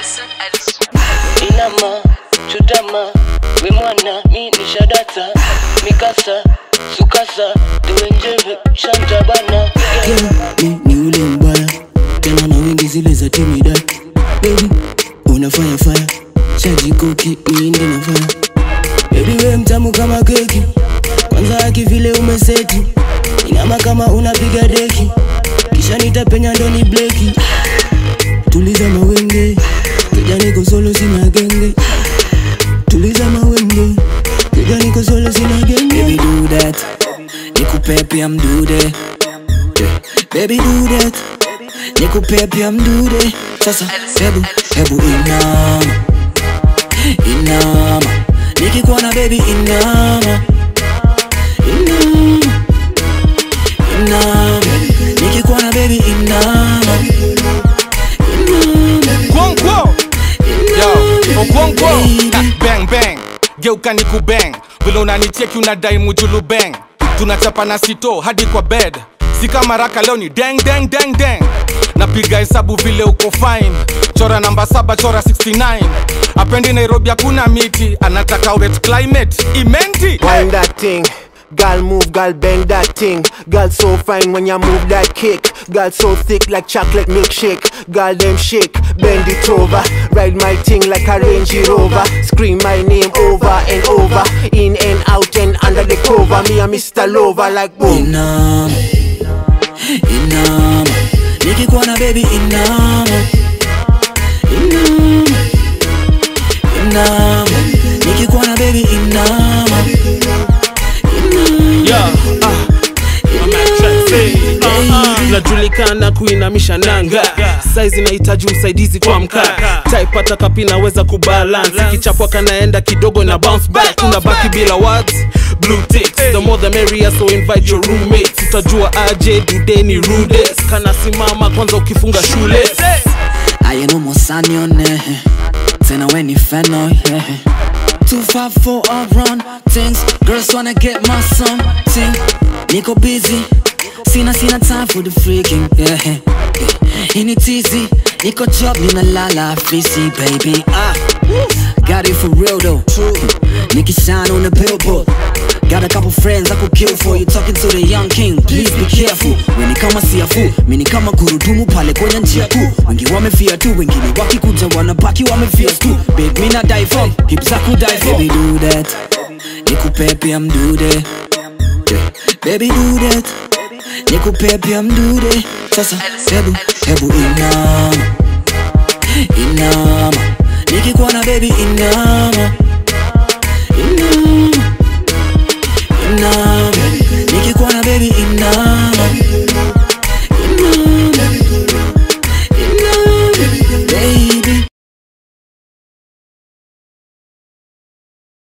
Inama, chutama, we mwana, mi nishadata, mikasa, sukasa, tuwenjeve, shanta bana. Ni ule mbaya, tena na wingi zile za timidati. Baby, una fire fire, chaji koki, miindi na fire. Baby we mtamu kama keki, kwanza haki vile umeseti. Inama kama unapiga deki, kisha nitapenya ndoni bleki. Tuliza mawenge, keja niko solo sina genge. Tuliza mawenge, keja niko solo sina genge. Baby do that, nikupe pia mdude. Baby do that, nikupe pia mdude. Sasa hebu inama, inama. Nikikuona baby inama, inama, inama. Nikikuona baby inama, Kwonkwo, yo, Kwonkwo. Bang bang, geuka niku bang. Vile unanicheki unadai mujulu bang. Tunachapa na sito hadi kwa bed. Sika maraka leo ni dang dang dang dang. Napiga hesabu vile uko fine. Chora namba 7, chora 69. Apendi Nairobi hakuna miti. Anataka wet climate, imenti. Wind that thing, girl move, girl bend that thing. Girl so fine when you move that kick. Girl so thick like chocolate milkshake. Girl them shake, bend it over. Ride my thing like a Range Rover. Scream my name over and over. In and out and under the cover. Me and Mr. Lover like boom. inama, inama. Nikikuona baby inama, inama, inama. Nikikuona baby inama, najulikana kuinamisha nanga. Size inahitaji usaidizi kwa mkaa. Type ataka pia naweza kubalance. Kichapwa kanaenda kidogo na bounce back. Unabaki bila words, blue ticks. The more the merrier, so invite your roommates. Utajua aje dude ni rudest. Kana simama kwanza ukifunga shule. ayeno mosani one, tena we ni feno, yeah. 254 all run things, girls wanna get my something. Niko busy, sina time for the freaking, yeah. In it easy, niko job, nina lala fisi, baby, got it for real though. Nikki shine on the billboard. Got a couple friends I could kill for you. Talking to the young king, please be careful. When kama siafu, mimi kama gurudumu pale kwenye njia kuu. Wengi wamefia tu, wengine wakikuja wanabaki wamefia tu. Babe, me not die for, hips I could die for. Baby do that, nikupe pia mdude. Baby do that, nikupe pia mdude. Sasa hebu inama, inama. Nikikuona baby inama, inama, inama. Nikikuona baby inama.